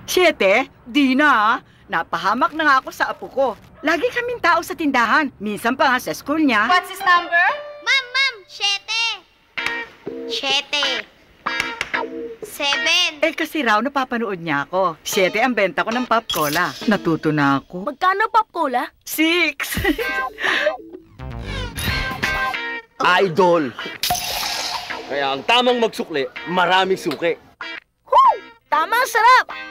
7? Di na. Napahamak na nga ako sa apo ko. Lagi kaming tao sa tindahan. Minsan pa nga sa school niya. What's his number? Ma'am, 7. 7. 7. Kasi raw napapanood niya ako. 7 ang benta ko ng pop cola. Natuto na ako. Magkano pop cola? 6. Idol! Kaya ang tamang magsukli, maraming suki. Tama, sarap!